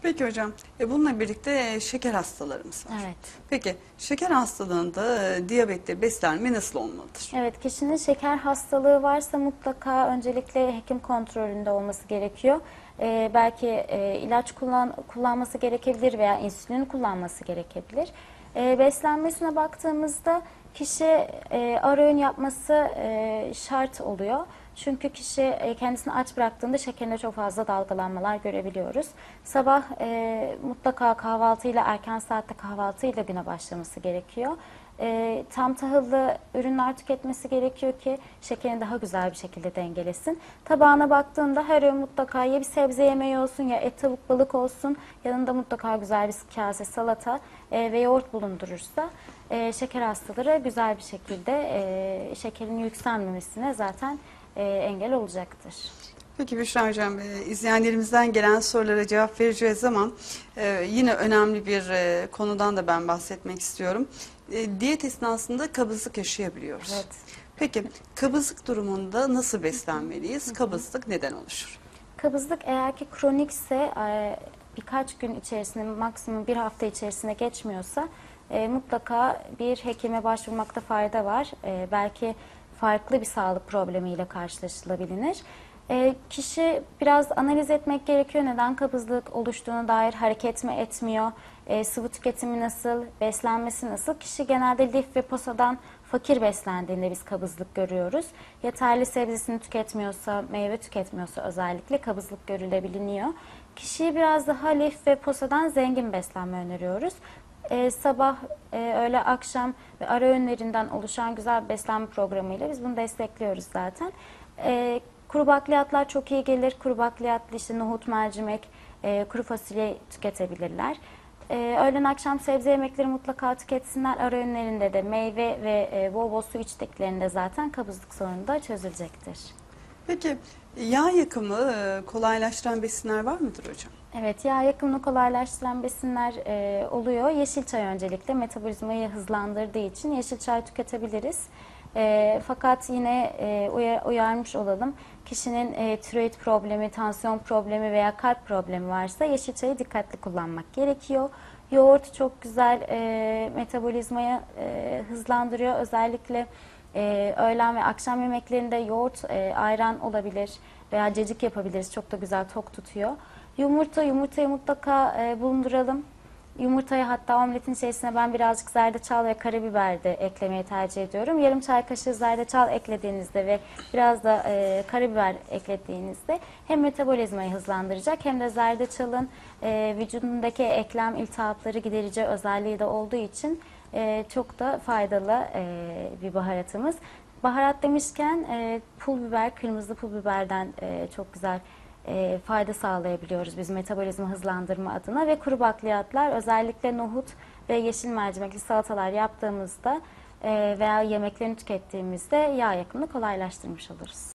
Peki hocam, bununla birlikte şeker hastalarımız var. Evet. Peki şeker hastalığında diyabette beslenme nasıl olmalıdır? Evet, kişinin şeker hastalığı varsa mutlaka öncelikle hekim kontrolünde olması gerekiyor. Belki ilaç kullanması gerekebilir veya insülin kullanması gerekebilir. Beslenmesine baktığımızda kişi ara öğün yapması şart oluyor. Çünkü kişi kendisini aç bıraktığında şekerinde çok fazla dalgalanmalar görebiliyoruz. Sabah mutlaka kahvaltıyla, erken saatte kahvaltıyla güne başlaması gerekiyor. Tam tahıllı ürünler tüketmesi gerekiyor ki şekerini daha güzel bir şekilde dengelesin. Tabağına baktığında her öğün mutlaka ya bir sebze yemeği olsun ya et, tavuk, balık olsun. Yanında mutlaka güzel bir kase salata ve yoğurt bulundurursa şeker hastaları güzel bir şekilde şekerin yükselmemesine zaten engel olacaktır. Peki Büşra hocam, izleyenlerimizden gelen sorulara cevap vereceğiz ama yine önemli bir konudan da ben bahsetmek istiyorum. Diyet esnasında kabızlık yaşayabiliyoruz. Evet. Peki kabızlık durumunda nasıl beslenmeliyiz? Kabızlık neden oluşur? Kabızlık eğer ki kronikse birkaç gün içerisinde maksimum bir hafta içerisinde geçmiyorsa mutlaka bir hekime başvurmakta fayda var. Belki farklı bir sağlık problemiyle karşılaşılabilir. Kişi biraz analiz etmek gerekiyor. Neden kabızlık oluştuğuna dair hareket mi etmiyor, sıvı tüketimi nasıl, beslenmesi nasıl? Kişi genelde lif ve posadan fakir beslendiğinde biz kabızlık görüyoruz. Yeterli sebzesini tüketmiyorsa, meyve tüketmiyorsa özellikle kabızlık görülebiliyor. Kişiyi biraz daha lif ve posadan zengin beslenme öneriyoruz. Sabah, öğle, akşam ve ara öğünlerinden oluşan güzel bir beslenme programıyla biz bunu destekliyoruz zaten. Kuru bakliyatlar çok iyi gelir. Kuru bakliyatlı işte nohut, mercimek, kuru fasulye tüketebilirler. Öğlen akşam sebze yemekleri mutlaka tüketsinler. Ara öğünlerinde de meyve ve bol bol su içtiklerinde zaten kabızlık sorunu da çözülecektir. Peki yağ yakımı kolaylaştıran besinler var mıdır hocam? Evet, yağ yakımını kolaylaştıran besinler oluyor. Yeşil çay öncelikle metabolizmayı hızlandırdığı için yeşil çay tüketebiliriz. Fakat yine uyarmış olalım. Kişinin tiroid problemi, tansiyon problemi veya kalp problemi varsa yeşil çayı dikkatli kullanmak gerekiyor. Yoğurt çok güzel metabolizmayı hızlandırıyor. Özellikle öğlen ve akşam yemeklerinde yoğurt, ayran olabilir veya cacık yapabiliriz. Çok da güzel tok tutuyor. Yumurtayı mutlaka bulunduralım. Yumurtaya hatta omletin içerisine ben birazcık zerdeçal ve karabiber de eklemeyi tercih ediyorum. Yarım çay kaşığı zerdeçal eklediğinizde ve biraz da karabiber eklediğinizde hem metabolizmayı hızlandıracak hem de zerdeçalın vücudundaki eklem iltihapları giderici özelliği de olduğu için çok da faydalı bir baharatımız. Baharat demişken pul biber, kırmızı pul biberden çok güzel fayda sağlayabiliyoruz biz metabolizma hızlandırma adına ve kuru bakliyatlar özellikle nohut ve yeşil mercimekli salatalar yaptığımızda veya yemeklerini tükettiğimizde yağ yakımını kolaylaştırmış oluruz.